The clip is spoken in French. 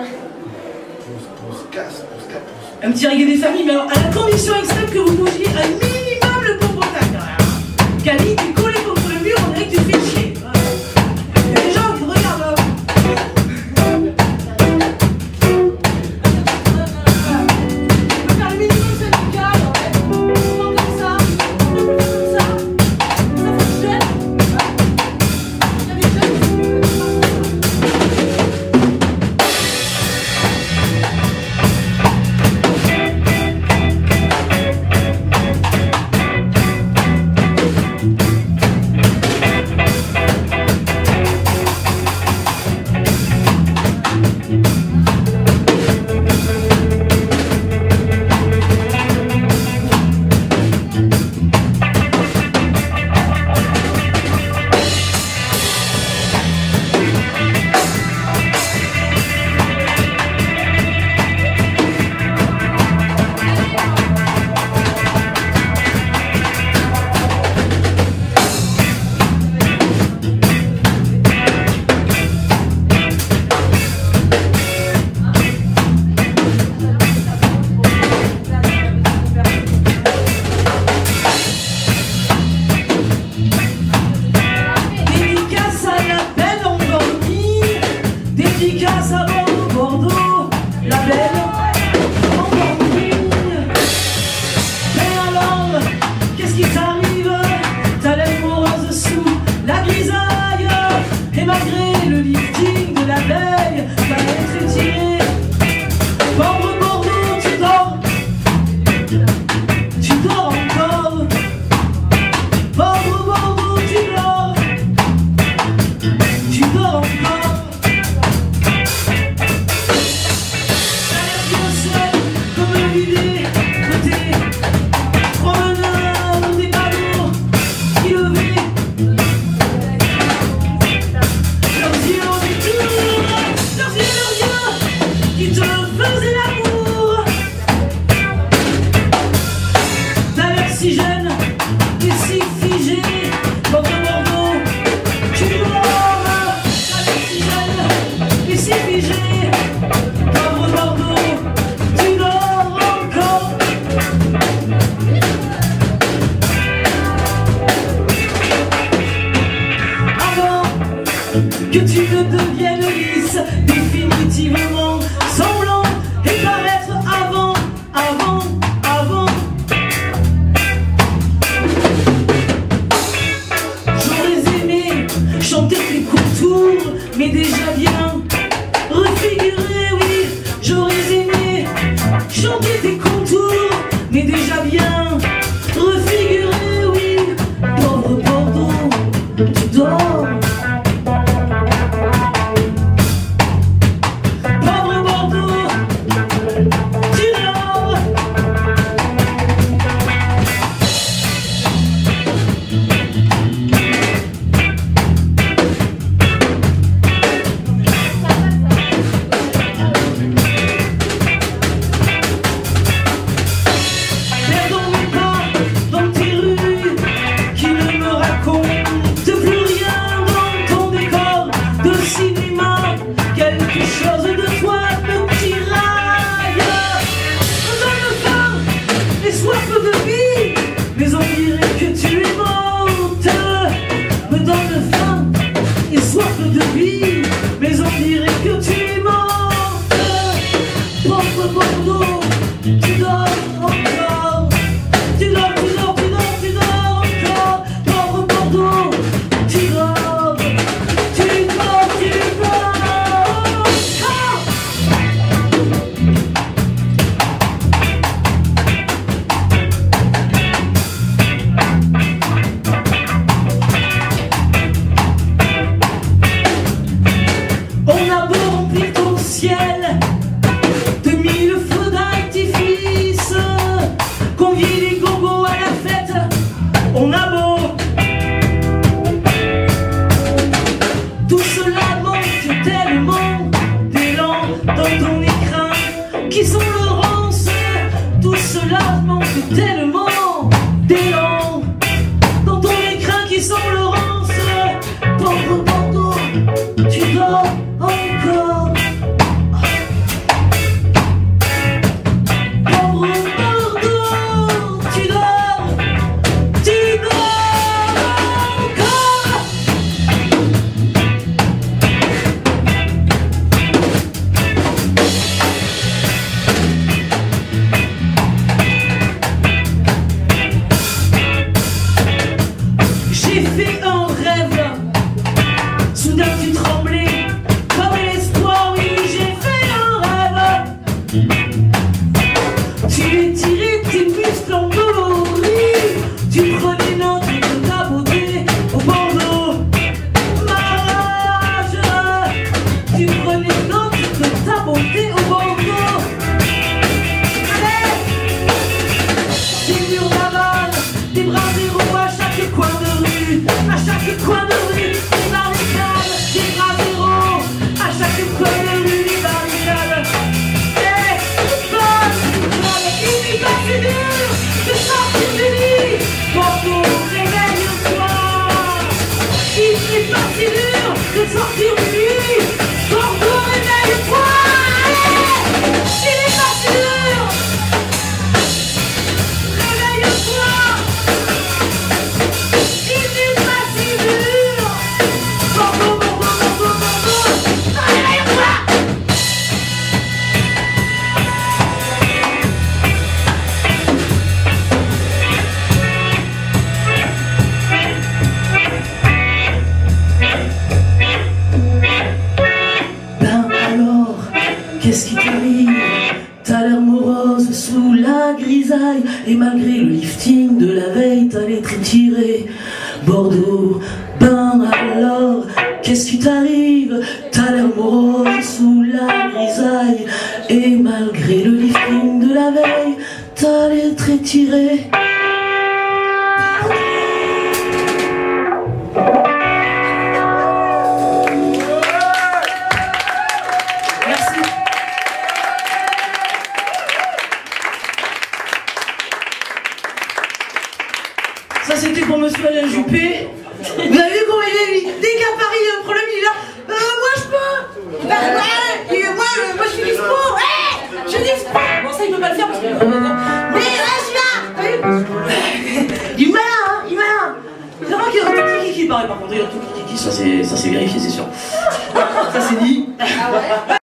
Un petit reggae des familles, mais alors à la condition extrême que vous bougiez un minimum le bon contact. Cali, tu collé contre le mur, on dirait que tu fais chier. Il y a des gens qui te regardent là. On peut faire le minimum syndical, ouais. Comment comme ça. Comme ça. Ça fonctionne. Il y a des jeunes. Dédicace à Bordeaux, la belle en Bordeaux. Mais alors, qu'est-ce qui t'arrive? T'as l'air morose sous la grisaille. Et malgré le lifting de la veille, t'as l'air étiré. Pauvre Bordeaux, tu dors encore. Pauvre Bordeaux, tu dors encore. Si jeune et si figé, pauvre Bordeaux, tu dors. Si jeune et si figé, pauvre Bordeaux, tu dors encore. Avant que tu ne deviennes lisse, définitivement semblant et paraître avant. Chanter tes contours, mais déjà bien refigurer, oui, j'aurais aimé chanter tes contours, mais déjà bien refigurer, oui, pauvre Bordeaux, tu dors. Pauvre Bordeaux, tu dors. Mais on dirait que tu es morte. Me donne faim et soif de vie. Mais on dirait que tu es morte. Pauvre Bordeaux, tu dors encore. Tu dors encore. Pauvre Bordeaux, tu dors. Tu dors On a beau remplir ton ciel de mille feux d'artifice, convier les gogos à la fête, on a beau. Tout cela manque tellement d'élan dans ton écrin qui sont Laurence. Tout cela manque tellement d'élan dans ton écrin qui sont Laurence. Pauvre Bordeaux, tu dors encore. grisaille. Et malgré le lifting de la veille, t'as les traits tirés. Bordeaux, ben alors, qu'est-ce qui t'arrive? T'as l'air morose sous la grisaille. Et malgré le lifting de la veille, t'as les traits tirés. Merci. Ça c'était pour monsieur Alain Juppé. Vous avez vu comment il est, lui? Dès qu'à Paris il y a un problème, il est là. Moi je peux. Ben ouais, moi je suis dispo. Ouais, je suis dispo. Bon ça il peut pas le faire parce que... Mais ouais, je suis là. T'as vu? Il est malin, hein, il est malin. C'est vrai qu'il y a un tout kiki, pareil par contre, il y a un tout kiki, ça c'est vérifié, c'est sûr. Ça c'est dit. Ah ouais.